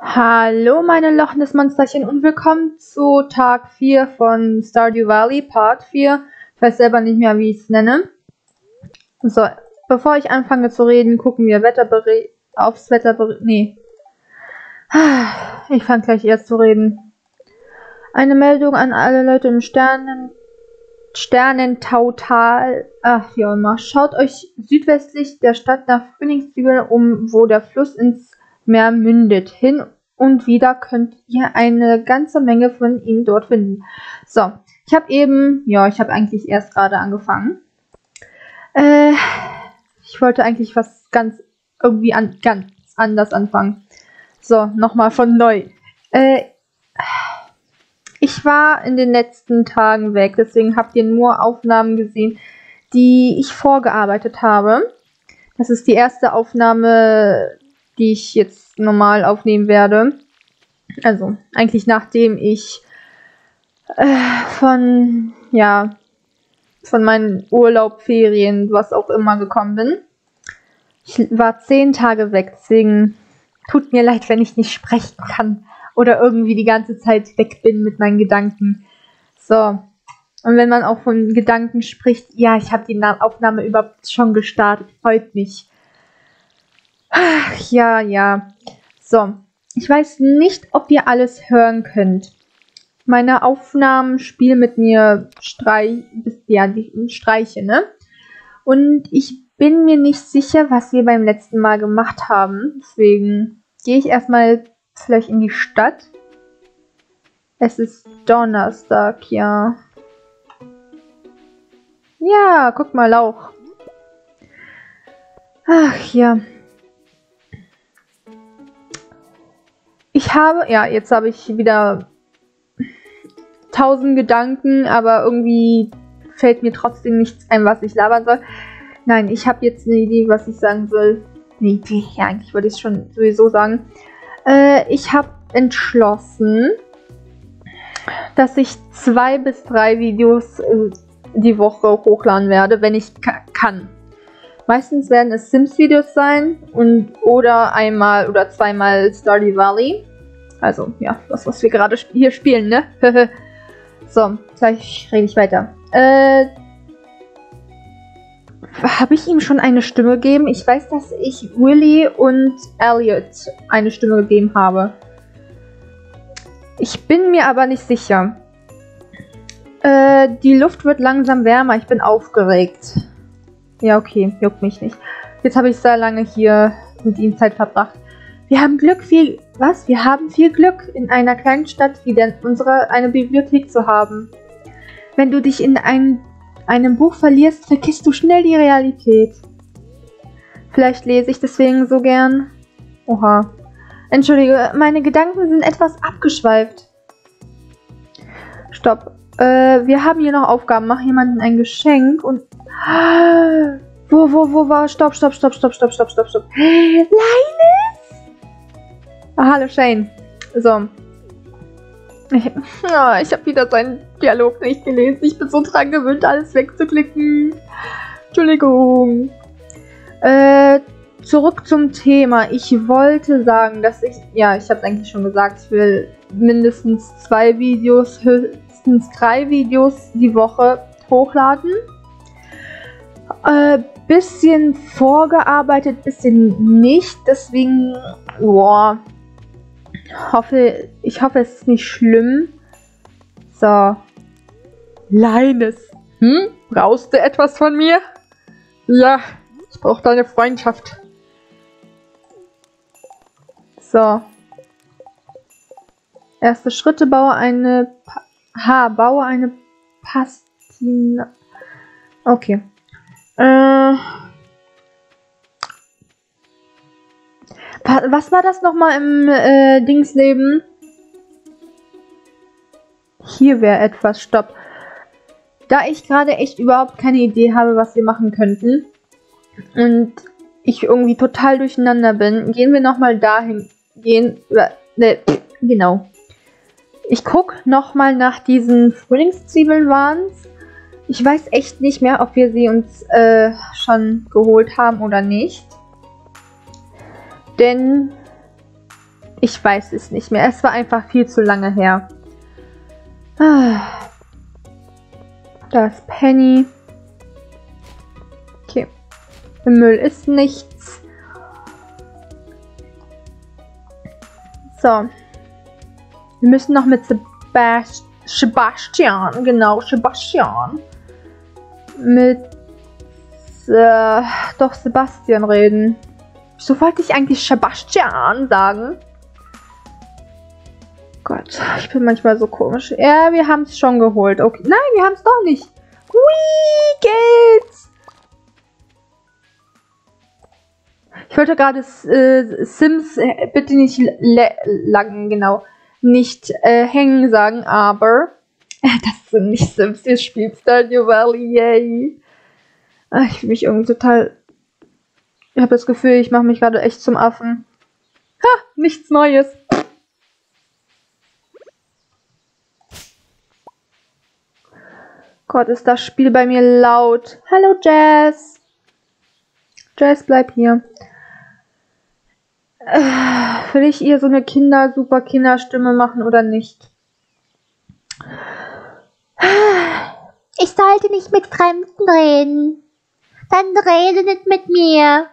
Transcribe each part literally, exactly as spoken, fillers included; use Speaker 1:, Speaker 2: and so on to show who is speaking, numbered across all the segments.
Speaker 1: Hallo meine Loch Ness Monsterchen und willkommen zu Tag vier von Stardew Valley, Part vier. Ich weiß selber nicht mehr, wie ich es nenne. So, bevor ich anfange zu reden, gucken wir Wetterbericht aufs Wetterbericht. Nee. Ich fange gleich erst zu reden. Eine Meldung an alle Leute im Sternen Sternentautal. Ach, wie auch immer. Schaut euch südwestlich der Stadt nach Frühlingszwiebeln um, wo der Fluss ins Meer mündet. Hin und wieder könnt ihr eine ganze Menge von ihnen dort finden. So, ich habe eben, ja, ich habe eigentlich erst gerade angefangen. Äh, ich wollte eigentlich was ganz, irgendwie an, ganz anders anfangen. So, nochmal von neu. Äh, ich war in den letzten Tagen weg, deswegen habt ihr nur Aufnahmen gesehen, die ich vorgearbeitet habe. Das ist die erste Aufnahme, die ich jetzt normal aufnehmen werde. Also eigentlich nachdem ich äh, von, ja, von meinen Urlaub, Ferien, was auch immer gekommen bin. Ich war zehn Tage weg, deswegen tut mir leid, wenn ich nicht sprechen kann oder irgendwie die ganze Zeit weg bin mit meinen Gedanken. So, und wenn man auch von Gedanken spricht, ja, ich habe die Aufnahme überhaupt schon gestartet, freut mich. Ach, ja, ja. So, ich weiß nicht, ob ihr alles hören könnt. Meine Aufnahmen spielen mit mir Streich, ja, die Streiche, ne? Und ich bin mir nicht sicher, was wir beim letzten Mal gemacht haben. Deswegen gehe ich erstmal vielleicht in die Stadt. Es ist Donnerstag, ja. Ja, guck mal, Lauch. Ach, ja. Ich habe, ja, jetzt habe ich wieder tausend Gedanken, aber irgendwie fällt mir trotzdem nichts ein, was ich labern soll. Nein, ich habe jetzt eine Idee, was ich sagen soll. Eine Idee, ja, eigentlich würde ich es schon sowieso sagen. Äh, ich habe entschlossen, dass ich zwei bis drei Videos äh, die Woche hochladen werde, wenn ich ka kann. Meistens werden es Sims-Videos sein und oder einmal oder zweimal Stardew Valley. Also, ja, das, was wir gerade sp hier spielen, ne? So, gleich rede ich weiter. Äh, habe ich ihm schon eine Stimme gegeben? Ich weiß, dass ich Willy und Elliot eine Stimme gegeben habe. Ich bin mir aber nicht sicher. Äh, die Luft wird langsam wärmer. Ich bin aufgeregt. Ja, okay, juckt mich nicht. Jetzt habe ich sehr lange hier mit ihm Zeit verbracht. Wir haben Glück, viel, was? Wir haben viel Glück, in einer kleinen Stadt wie denn unsere eine Bibliothek zu haben. Wenn du dich in ein, einem Buch verlierst, vergisst du schnell die Realität. Vielleicht lese ich deswegen so gern. Oha. Entschuldige, meine Gedanken sind etwas abgeschweift. Stopp. Äh, wir haben hier noch Aufgaben. Mach jemandem ein Geschenk und... Wo, wo, wo war? Stopp, stopp, stopp, stopp, stopp, stopp, stopp, stopp. Linus? Ah, hallo Shane. So. Ich, oh, ich habe wieder seinen Dialog nicht gelesen. Ich bin so dran gewöhnt, alles wegzuklicken. Entschuldigung. Äh, zurück zum Thema. Ich wollte sagen, dass ich... Ja, ich habe es eigentlich schon gesagt. Ich will mindestens zwei Videos, höchstens drei Videos die Woche hochladen. Äh, bisschen vorgearbeitet, bisschen nicht, deswegen, boah, hoffe, ich hoffe, es ist nicht schlimm. So, Linus, hm, brauchst du etwas von mir? Ja, ich brauche deine Freundschaft. So, erste Schritte, baue eine, pa ha, baue eine Pastina, okay. Äh, was war das nochmal im äh, Dingsleben? Hier wäre etwas. Stopp. Da ich gerade echt überhaupt keine Idee habe, was wir machen könnten und ich irgendwie total durcheinander bin, gehen wir nochmal dahin. Gehen. Ne, genau. Ich gucke nochmal nach diesen Frühlingszwiebeln waren's. Ich weiß echt nicht mehr, ob wir sie uns äh, schon geholt haben oder nicht. Denn Ich weiß es nicht mehr. Es war einfach viel zu lange her. Ah. Da ist Penny. Okay. Im Müll ist nichts. So. Wir müssen noch mit Sebast Sebastian, genau, Sebastian. Mit äh, doch Sebastian reden. So wollte ich eigentlich Sebastian sagen. Gott, ich bin manchmal so komisch. Ja, wir haben es schon geholt. Okay. Nein, wir haben es doch nicht. Wie geht's? Ich wollte gerade äh, Sims äh, bitte nicht lang, genau, nicht äh, hängen sagen, aber äh, das sind nicht Sims, ihr spielt Stardew Valley, yay. Äh, ich fühle mich irgendwie total. Ich habe das Gefühl, ich mache mich gerade echt zum Affen. Ha, nichts Neues. Gott, ist das Spiel bei mir laut. Hallo Jazz. Jazz, bleib hier. Äh, will ich ihr so eine Kinder, super Kinderstimme machen oder nicht?
Speaker 2: Ich sollte nicht mit Fremden reden. Dann rede nicht mit mir.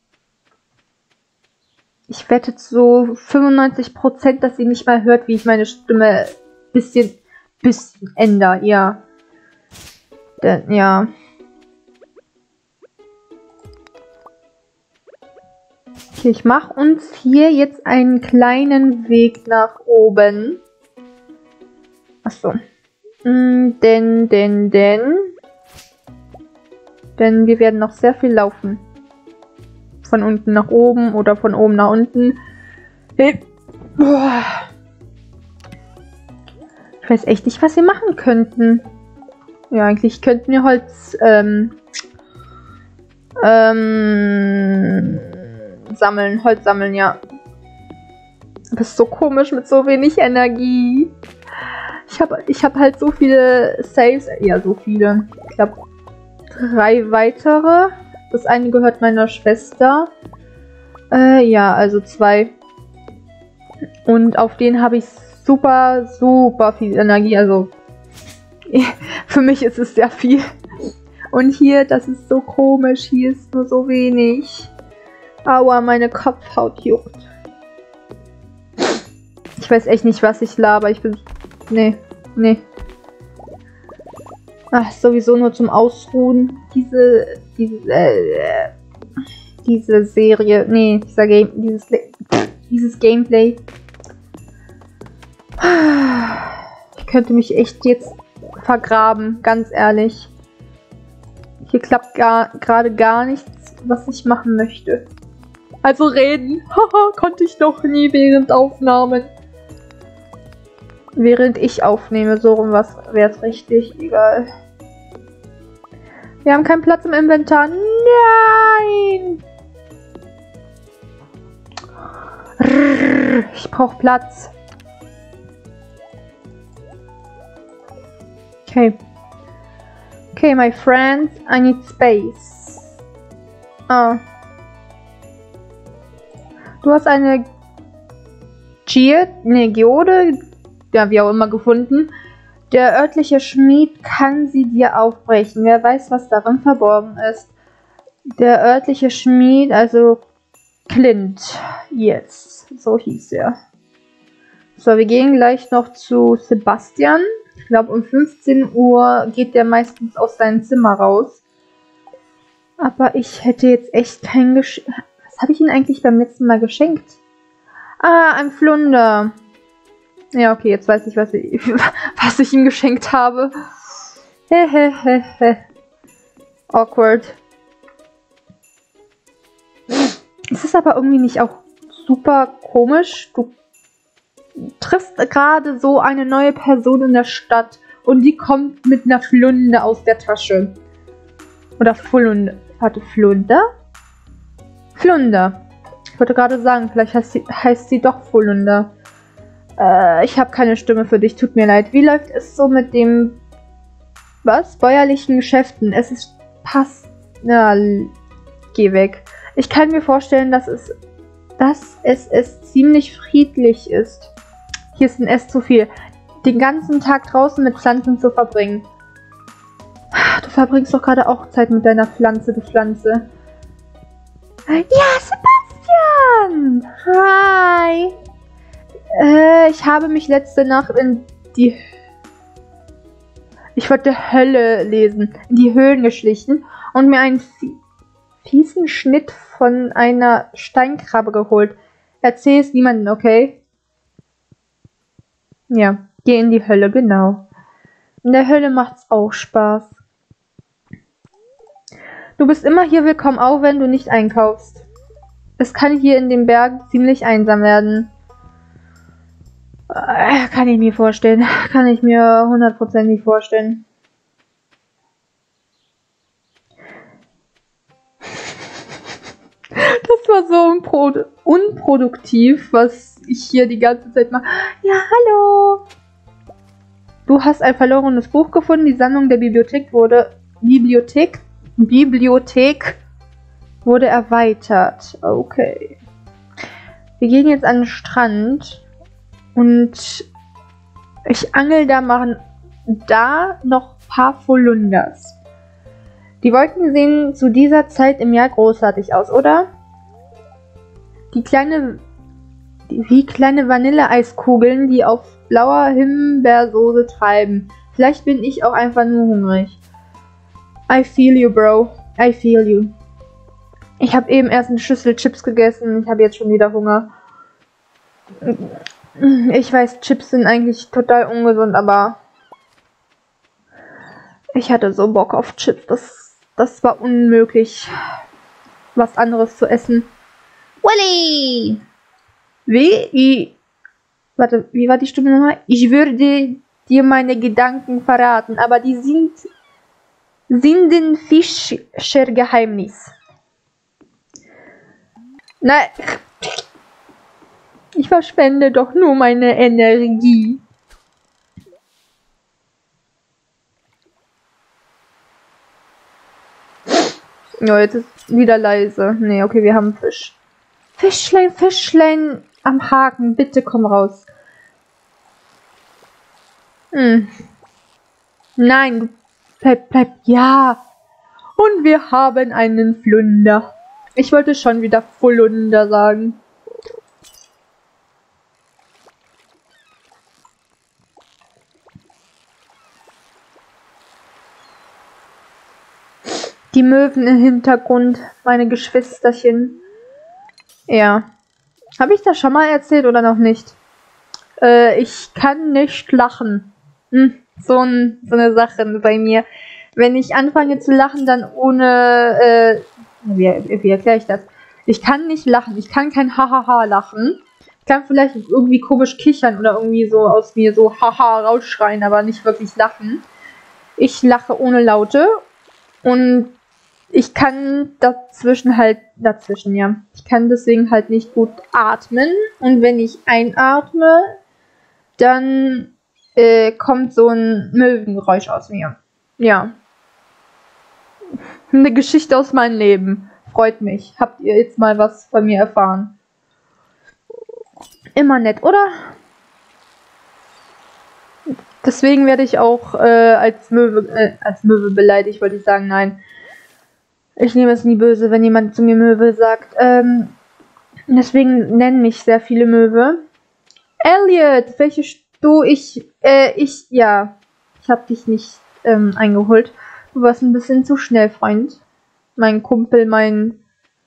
Speaker 1: Ich wette zu fünfundneunzig Prozent, dass sie nicht mal hört, wie ich meine Stimme bisschen, bisschen ändere. Ja. Denn, ja. Okay, ich mache uns hier jetzt einen kleinen Weg nach oben. Achso. Mm, denn, denn, denn. Denn wir werden noch sehr viel laufen. Von unten nach oben oder von oben nach unten. Ich weiß echt nicht, was wir machen könnten. Ja, eigentlich könnten wir Holz ähm, ähm, sammeln. Holz sammeln, ja. Das ist so komisch mit so wenig Energie. Ich habe ich hab halt so viele Saves. Ja, so viele. Ich glaube, drei weitere. Das eine gehört meiner Schwester. Äh, ja, also zwei. Und auf den habe ich super, super viel Energie. Also, für mich ist es sehr viel. Und hier, das ist so komisch. Hier ist nur so wenig. Aua, meine Kopfhaut juckt. Ich weiß echt nicht, was ich laber. Ich bin... Nee, nee. Ach, sowieso nur zum Ausruhen. Diese... Diese... Äh, diese Serie... Nee, dieser Game... Dieses... Dieses Gameplay. Ich könnte mich echt jetzt vergraben, ganz ehrlich. Hier klappt gerade gar nichts, was ich machen möchte. Also reden. Haha, konnte ich noch nie während Aufnahmen. Während ich aufnehme, so rum was wäre es richtig. Egal. Wir haben keinen Platz im Inventar. Nein! Ich brauche Platz. Okay. Okay, my friends, I need space. Ah. Du hast eine Geode, ne, Geode, ja, wie auch immer, gefunden. Der örtliche Schmied kann sie dir aufbrechen. Wer weiß, was darin verborgen ist. Der örtliche Schmied, also Clint. Yes, so hieß er. So, wir gehen gleich noch zu Sebastian. Ich glaube, um fünfzehn Uhr geht der meistens aus seinem Zimmer raus. Aber ich hätte jetzt echt kein Geschenk. Was habe ich ihm eigentlich beim letzten Mal geschenkt? Ah, ein Flunder. Ja, okay, jetzt weiß ich, was ich, was ich ihm geschenkt habe. Hehehehe. Awkward. Es ist aber irgendwie nicht auch super komisch. Du triffst gerade so eine neue Person in der Stadt und die kommt mit einer Flunde aus der Tasche. Oder Flunder. Warte, Flunder? Flunder. Ich wollte gerade sagen, vielleicht heißt sie, heißt sie doch Flunder. Äh, ich habe keine Stimme für dich, tut mir leid. Wie läuft es so mit dem, was? Bäuerlichen Geschäften? Es ist passt. Na, geh weg. Ich kann mir vorstellen, dass es dass es, es ziemlich friedlich ist. Hier ist ein S zu viel. Den ganzen Tag draußen mit Pflanzen zu verbringen. Du verbringst doch gerade auch Zeit mit deiner Pflanze, du Pflanze. Ja, Sebastian! Hi! Äh, ich habe mich letzte Nacht in die... Ich wollte Hölle lesen. In die Höhlen geschlichen und mir einen fiesen Schnitt von einer Steinkrabbe geholt. Erzähl es niemandem, okay? Ja, geh in die Hölle, genau. In der Hölle macht's auch Spaß. Du bist immer hier willkommen, auch wenn du nicht einkaufst. Es kann hier in den Bergen ziemlich einsam werden. Äh, kann ich mir vorstellen. Kann ich mir hundertprozentig vorstellen. Das war so unpro unproduktiv, was ich hier die ganze Zeit mache. Ja, hallo! Du hast ein verlorenes Buch gefunden. Die Sammlung der Bibliothek wurde... Bibliothek? Bibliothek wurde erweitert. Okay. Wir gehen jetzt an den Strand. Und ich angel da machen da noch ein paar Folunders. Die Wolken sehen zu dieser Zeit im Jahr großartig aus, oder? Die kleine, die, wie kleine Vanilleeiskugeln, die auf blauer Himbeersoße treiben. Vielleicht bin ich auch einfach nur hungrig. I feel you, bro. I feel you. Ich habe eben erst eine Schüssel Chips gegessen. Ich habe jetzt schon wieder Hunger. Ich weiß, Chips sind eigentlich total ungesund, aber ich hatte so Bock auf Chips. Das, das war unmöglich, was anderes zu essen.
Speaker 2: Willy!
Speaker 1: Wie? Wie? Warte, wie war die Stimme nochmal? Ich würde dir meine Gedanken verraten, aber die sind sind ein Fischergeheimnis. Nein. Ich verschwende doch nur meine Energie. Ja, jetzt ist wieder leise. Nee, okay, wir haben Fisch. Fischlein, Fischlein am Haken. Bitte komm raus. Hm. Nein, bleib, bleib. Ja. Und wir haben einen Flunder. Ich wollte schon wieder Flunder sagen. Die Möwen im Hintergrund, meine Geschwisterchen. Ja. Habe ich das schon mal erzählt oder noch nicht? Äh, ich kann nicht lachen. Hm, so, ein, so eine Sache bei mir. Wenn ich anfange zu lachen, dann ohne... Äh, wie, wie erkläre ich das? Ich kann nicht lachen. Ich kann kein Hahaha lachen. Ich kann vielleicht irgendwie komisch kichern oder irgendwie so aus mir so Haha rausschreien, aber nicht wirklich lachen. Ich lache ohne Laute. Und ich kann dazwischen halt, dazwischen, ja. Ich kann deswegen halt nicht gut atmen. Und wenn ich einatme, dann äh, kommt so ein Möwengeräusch aus mir. Ja. Eine Geschichte aus meinem Leben. Freut mich. Habt ihr jetzt mal was von mir erfahren? Immer nett, oder? Deswegen werde ich auch äh, als Möwe, äh, als Möwe beleidigt, wollte ich sagen, nein. Ich nehme es nie böse, wenn jemand zu mir Möwe sagt. Ähm, deswegen nennen mich sehr viele Möwe. Elliot, welche du, ich, äh, ich, ja. Ich habe dich nicht ähm, eingeholt. Du warst ein bisschen zu schnell, Freund. Mein Kumpel, mein...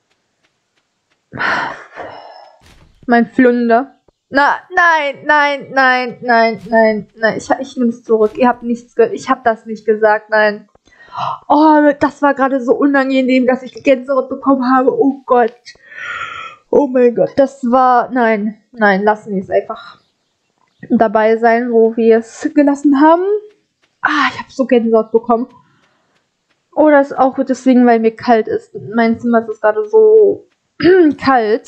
Speaker 1: Mein Flunder. Na, nein, nein, nein, nein, nein, nein. Ich, ich nehme es zurück. Ihr habt nichts gehört. Ich habe das nicht gesagt, nein. Oh, das war gerade so unangenehm, dass ich Gänsehaut bekommen habe. Oh Gott. Oh mein Gott. Das war... Nein, nein, lassen wir es einfach dabei sein, wo wir es gelassen haben. Ah, ich habe so Gänsehaut bekommen. Oder ist auch deswegen, weil mir kalt ist. Mein Zimmer ist gerade so kalt.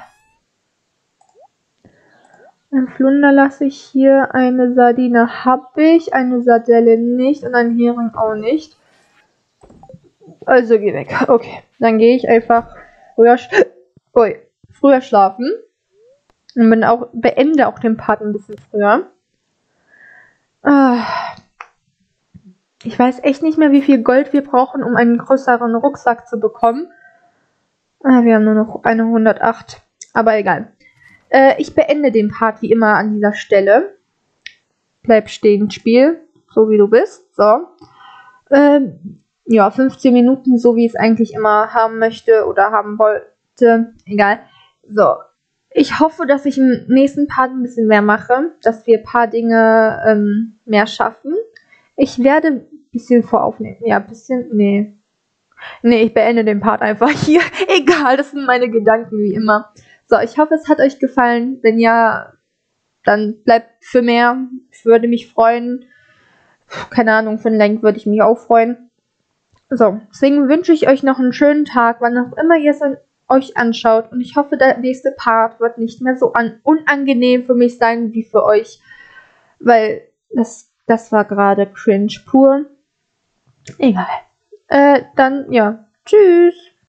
Speaker 1: Ein Flunder lasse ich hier. Eine Sardine habe ich. Eine Sardelle nicht. Und ein Hering auch nicht. Also geh weg. Okay. Dann gehe ich einfach früher, ui, früher schlafen. Und bin auch, beende auch den Part ein bisschen früher. Äh, ich weiß echt nicht mehr, wie viel Gold wir brauchen, um einen größeren Rucksack zu bekommen. Äh, wir haben nur noch eine hundertacht. Aber egal. Äh, ich beende den Part wie immer an dieser Stelle. Bleib stehen, Spiel. So wie du bist. So. Ähm, ja, fünfzehn Minuten, so wie ich es eigentlich immer haben möchte oder haben wollte. Egal. So. Ich hoffe, dass ich im nächsten Part ein bisschen mehr mache, dass wir ein paar Dinge ähm, mehr schaffen. Ich werde ein bisschen voraufnehmen. Ja, ein bisschen, nee. Nee, ich beende den Part einfach hier. Egal, das sind meine Gedanken wie immer. So, ich hoffe, es hat euch gefallen. Wenn ja, dann bleibt für mehr. Ich würde mich freuen. Keine Ahnung, für ein Like würde ich mich auch freuen. So, deswegen wünsche ich euch noch einen schönen Tag, wann auch immer ihr es an euch anschaut, und ich hoffe, der nächste Part wird nicht mehr so an unangenehm für mich sein wie für euch, weil das, das war gerade cringe pur. Egal. Äh, dann, ja. Tschüss.